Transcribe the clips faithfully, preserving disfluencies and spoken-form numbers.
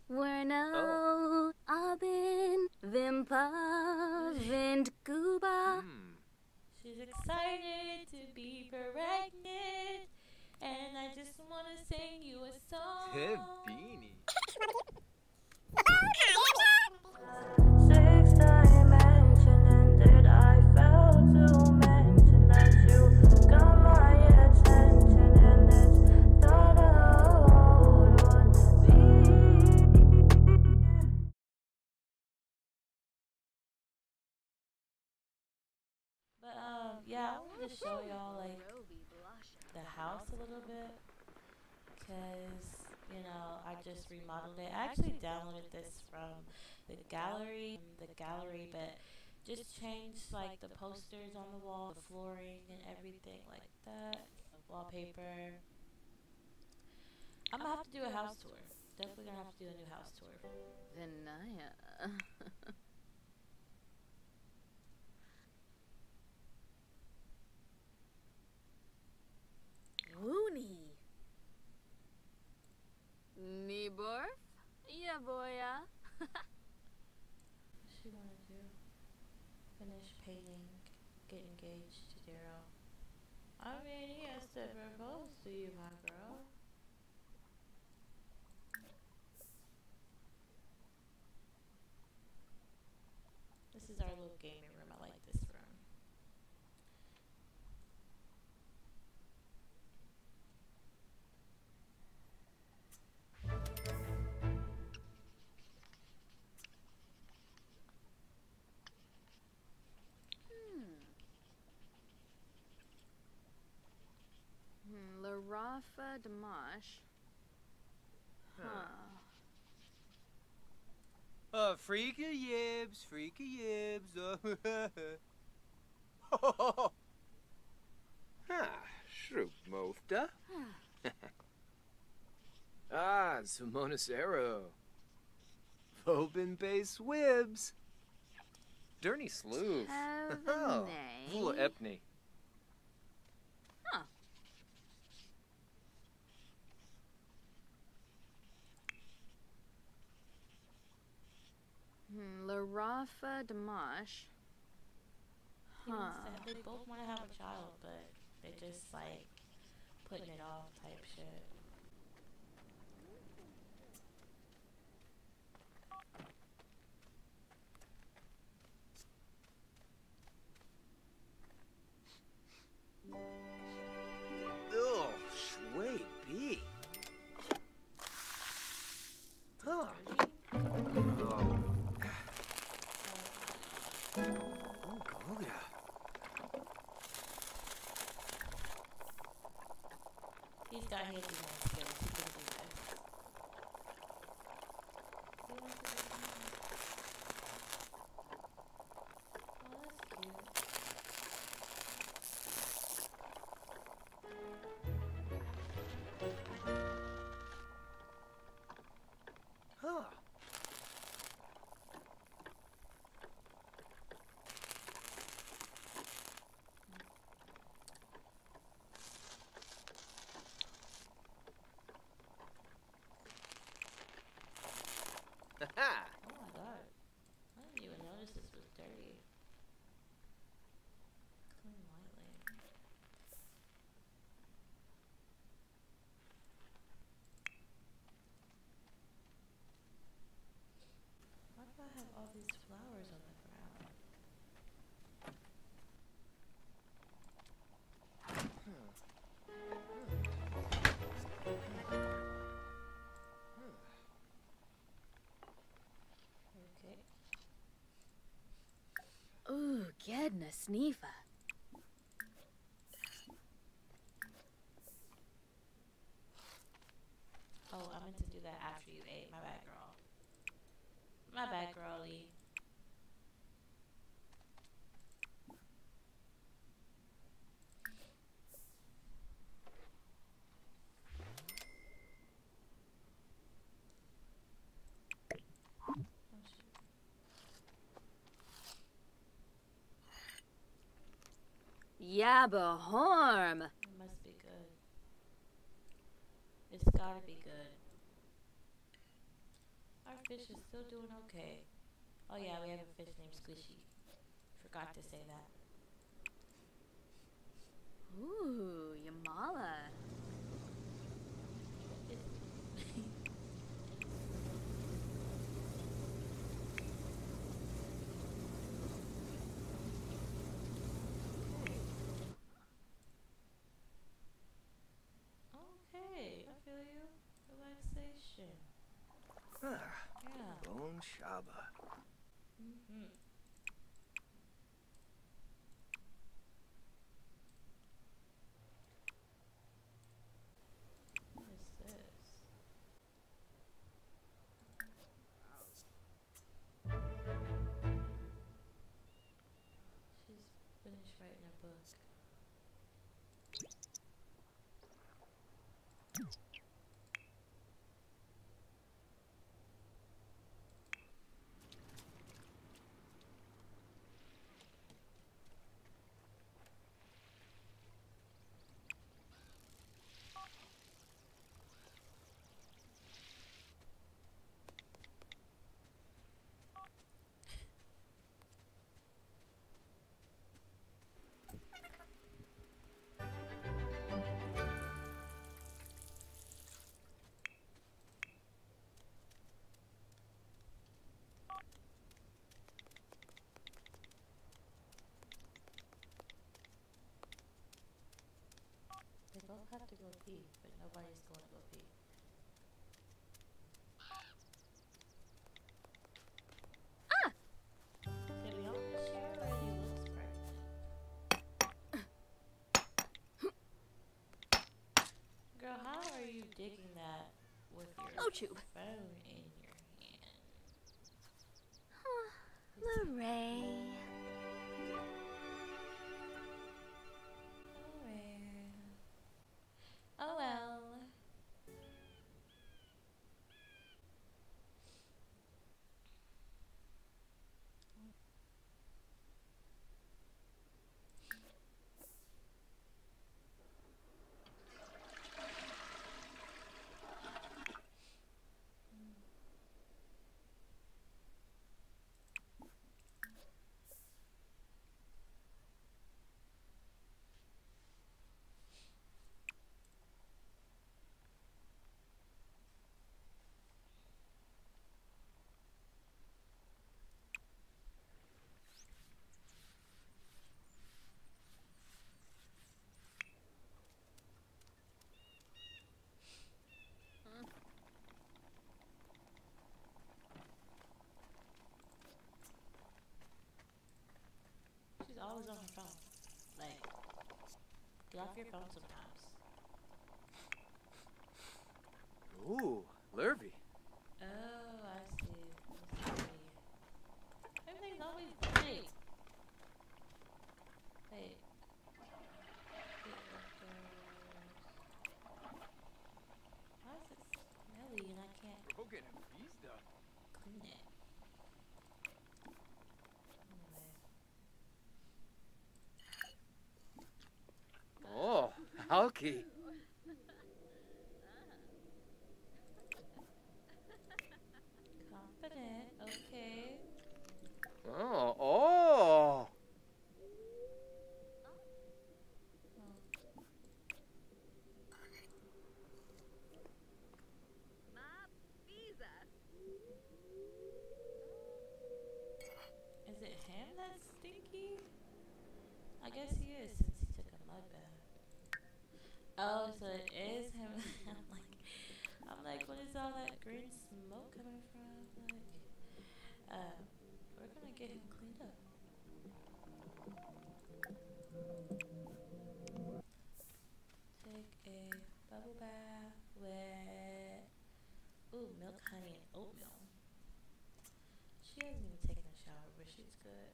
Bueno, abin, vimpa, vind Cuba. Mm. She's excited to be pregnant, and I just want to sing you a song. Hey, Beanie. Six dimension ended, I failed to mention that you got my attention, and it's thought out on me. But um, yeah, I wanted to show y'all like the house a little bit, cause you know I just remodeled it. I actually downloaded this from the gallery, the gallery, but just changed like the posters on the wall, the flooring, and everything like that. Wallpaper. I'm gonna have to do a house tour. Definitely gonna have to do a new house tour. Vinaya. Woony. Niborf? Yeah, boya. What's she wanna do? Finish painting, get engaged to Darryl. I mean, he has to propose to you, my girl. This is our little gaming room. I like this room. Hmm, La Rafa Damash. Huh. Uh, freaky yibs, freaky yibs. Uh, ah, shroop mofta. Ah, Sumonacero. Vobin base wibs. Derny sloof. Oh, Vula epney. Huh. Hmm, La Rafa Damash. He Huh. wants to, they both want to have a child, but they just like putting it off type shit. Oh, shway B. Huh. Oh. Oh, Goga. He's got handyman skills. He can do this. He wants to do that. Oh, that's cute. Huh. Ha Oh my god. I didn't even notice this was dirty. Clean lightly. Why do I have all these flowers on the ground? Okay. Ooh, Gedna Sneefa. Oh, I meant to do that after you ate. My bad, girl. My bad, girlie. Oh, shoot. Yabba Horm. It must be good. It's gotta be good. fish is still doing okay. Oh yeah, we have a fish named Squishy. Forgot to say that. Ooh, Yamala. Okay, I feel you. Relaxation. Ah, Yeah. Bone Shaba. Mm-hmm. What is this? She's finished writing a book. They both have to go pee, but nobody's going to go pee. Ah! Okay, we all, she already looks pregnant. Girl, how are you digging that with your Oh, tube. phone in your hand? Huh. Lorray. Oh well. She's always on her phone. Like, get off your phone sometimes. Ooh, Lurvy. Oh, I see. I see. Everything's always big. Wait. Why is it smelly and I can't Rogan and Vizda. clean it? Anyway. Oh, Alki. Confident, okay. Oh, oh. Oh. Ma visa. Is it him that's stinky? I guess he is since he took a mud bath. Oh, so it is him. I'm like, I'm like, what is all that green smoke coming from? Like, uh, we're gonna get him cleaned up. Take a bubble bath with, ooh, milk, honey, and oatmeal. She hasn't even taken a shower, but she's good.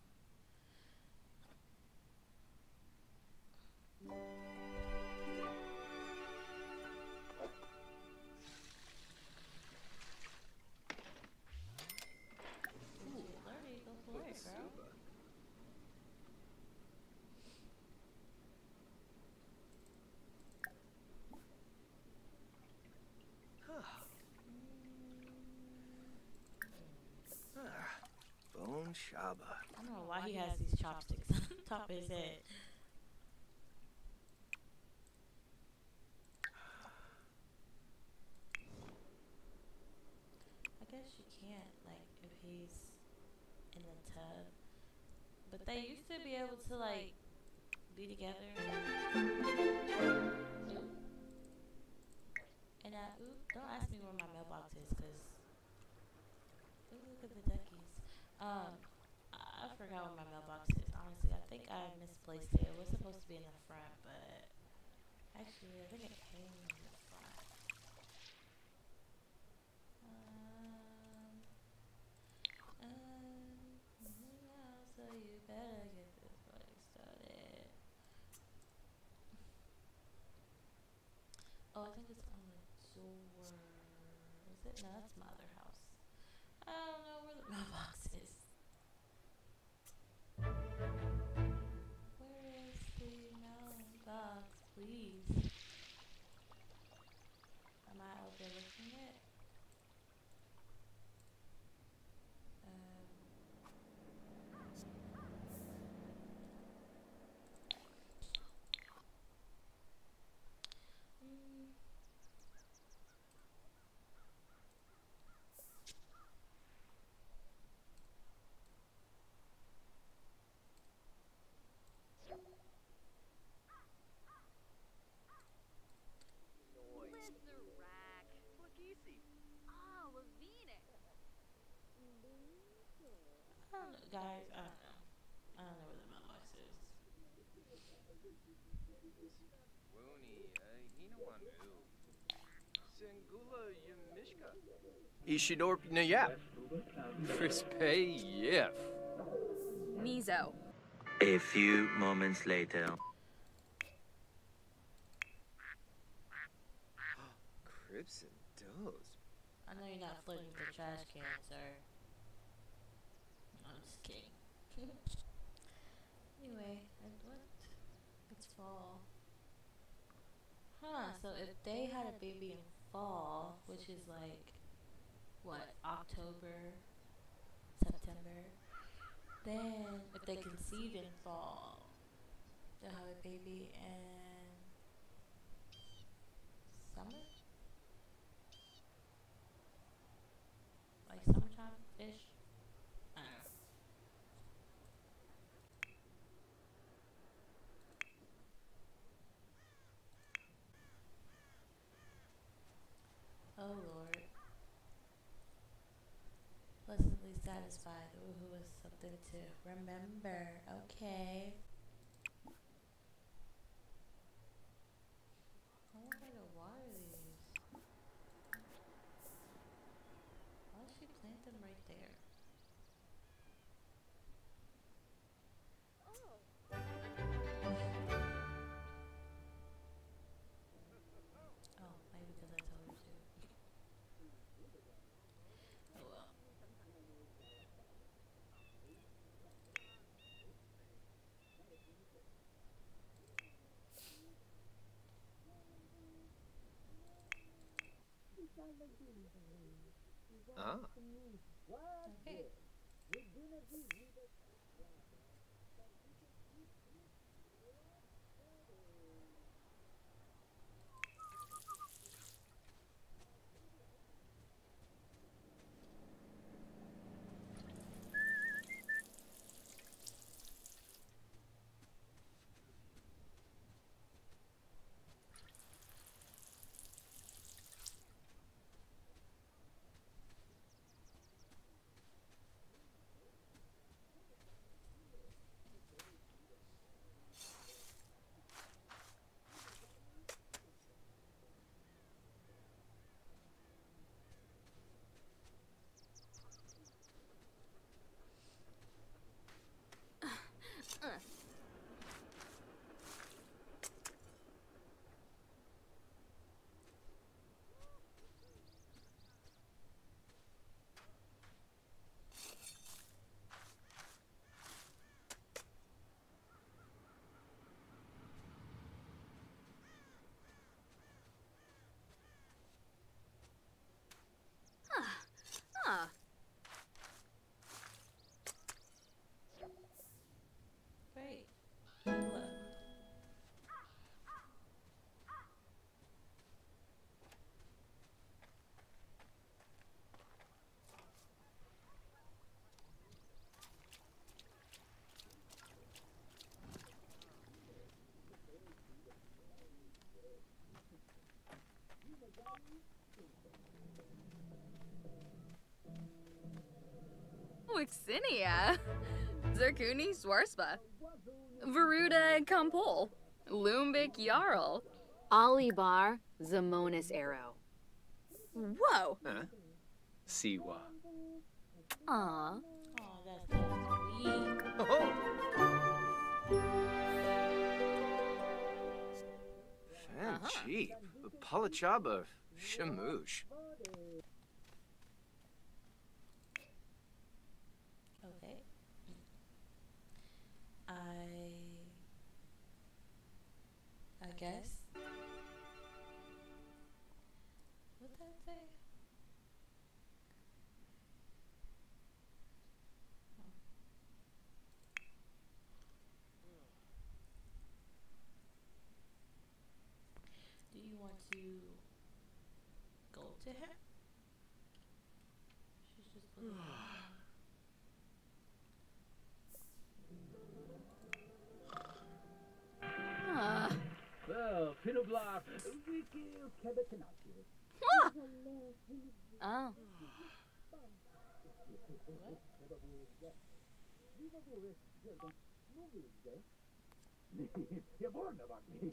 Ooh, Larry, go play, girl. Shaba. I don't know why he has these chopsticks on top of his head. I guess you can't, like, if he's in the tub. But they used to be able to, like, be together. And I, oop, don't ask me where my mailbox is, because, ooh, look at the duckies. Um, I forgot where my mailbox is, honestly. I think I misplaced it. It was supposed to be in the front, but actually, I think it came in the front. Um, um, yeah, so you better get this party started. Oh, I think it's on the door. Is it? No, that's my other house. I don't know where the mailbox is. Where is the mailbox, please? Am I overlooking it? Um. Mm. Blizzarack. Easy. Ah, Lavina. I don't know, guys. I don't know. I don't know where the mailbox is. Rooney, Hinawanu. Sengula Yamishka. Ishidorp Nayap. Crispay Yif. Mizo. A few moments later. Crimson Doze. I know you're not flirting with the trash can, sir. I'm just kidding. Anyway, I, what? It's fall. Huh, so if they had a baby in fall, which is like, what, October, September, then if they conceive in fall, they'll have a baby in summer? Like summertime-ish? I don't know. Oh Lord. Pleasantly satisfied. Ooh, is something to remember. Okay. I want her to water these. Why does she plant them right there? Oh, maybe because I told her to. Oh well. Ah. Okay. Wixinia. Zirkuni Swarspa. Veruda Kampol. Lumbik Jarl. Olibar Zamonis Arrow. Whoa. Huh? Siwa. Aw. Oh, that's so sweet. Oh. Fan cheap. Palachaba. Shamoosh. Okay. I. I guess. What'd that say? Do you want to go to him? She's just looking at him. Ah. Well, Pinoblar, Wiki, Kebekanaki. Ah. Oh. You're born about me.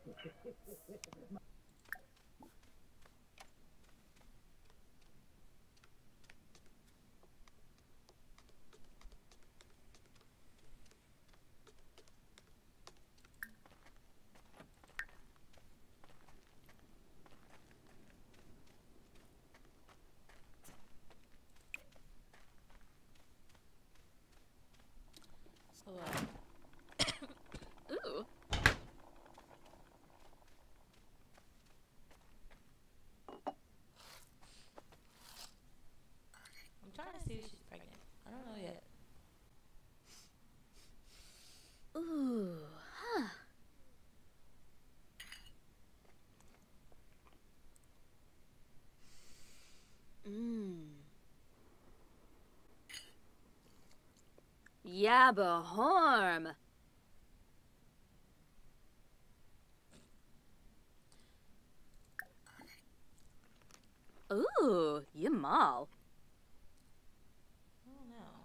So, uh, Ooh. I'm trying to see if she's pregnant. I don't know yet. Ooh. Huh. Mmm. Yabahorm. Ooh, Yamal. I don't know.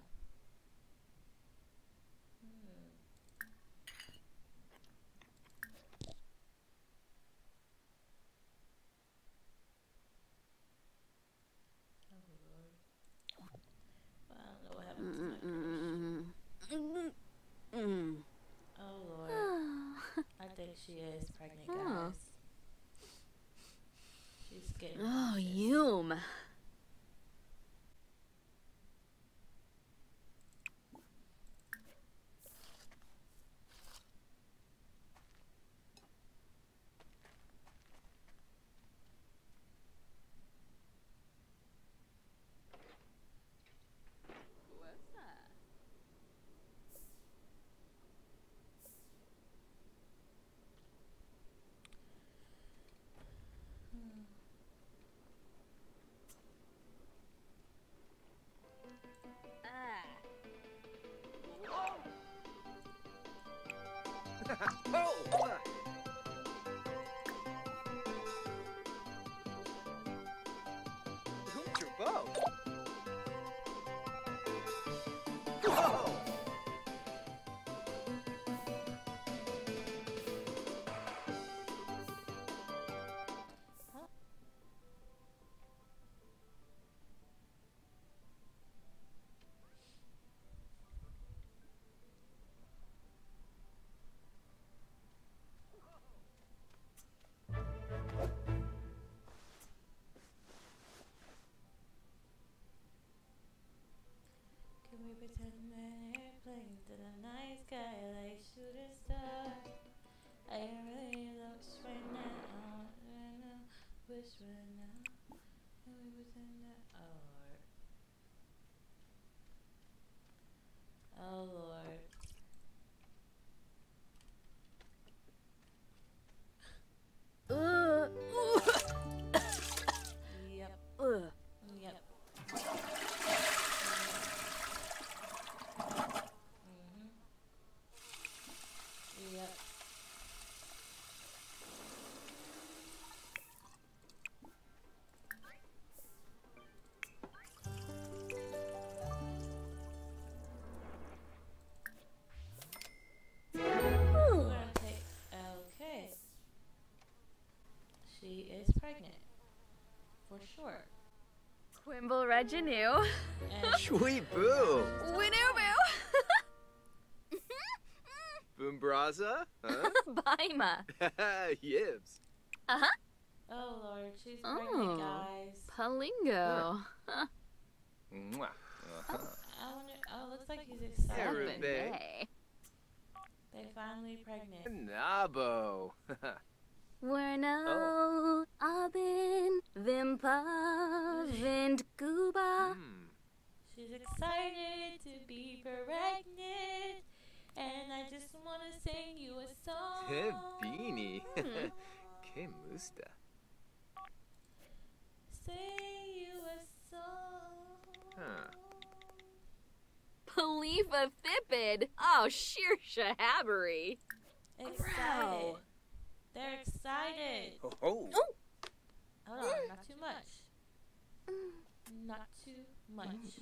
Hmm. Oh Lord. Well, I don't know what happened to my crush. Mm. Mm. Oh Lord. I think she is pregnant, guys. Oh. She's getting Oh, nauseous. Yum. What's that? Hmm. Ah. Oh! uh. Who's your bow? Whoa! Can we pretend that airplanes in the night sky like shooting stars? I really looks right now, right now, wish right now. Can we pretend that? Oh Lord. Oh Lord. Uh. Yep. Ugh. Yep. Mhm. Yep. glad you knew. And Sweet boo. We knew, boo. Boombraza? Huh? Baima. Yibs. Uh-huh. oh Lord, she's Oh. pregnant, guys. Palingo. Mwah. Uh-huh. I wonder. Oh, looks like he's excited. Everybody. Hey. They finally pregnant. Nabo. We're no abin vimpa vind guba. Hmm. She's excited to be pregnant, and I just want to sing you a song. Te beanie. Hmm. Que musta. Sing you a song. Huh. Palifa Thipid. Oh, sheer shahabbery. Excited. They're excited. Ho ho. Hold on, not too much. Not too much.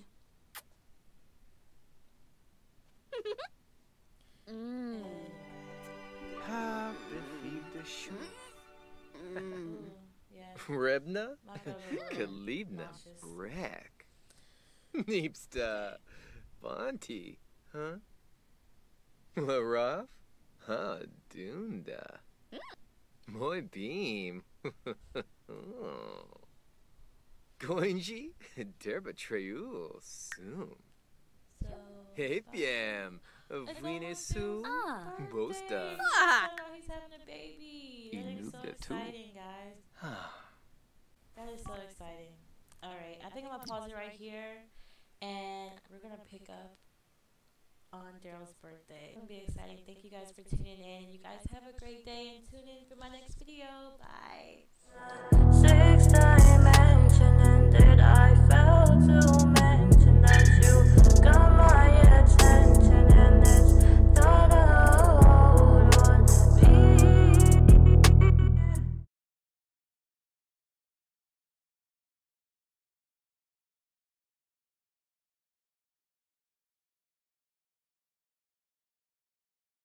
Mm. And, Ha, befibda shu. Mm. ooh, yeah. Rebna? My girl's a little Kalibna. nauseous. Brek. Neepsta. Bonti. Huh? Laraf? Huh, Dunda. Moy beam. Oh. Goinji? Derba Treul. Soon. So, Hepiam. It's Vine almost su. his Ah. birthday. Bosta. Ah. Oh, he's having a baby. He That knew is so that too. exciting, guys. That is so exciting. All right, I think I'm gonna pause it right here, and we're gonna pick up on Daryl's birthday. It's gonna be exciting. Thank you guys for tuning in. You guys have a great day, and tune in for my next video. Bye. Six times.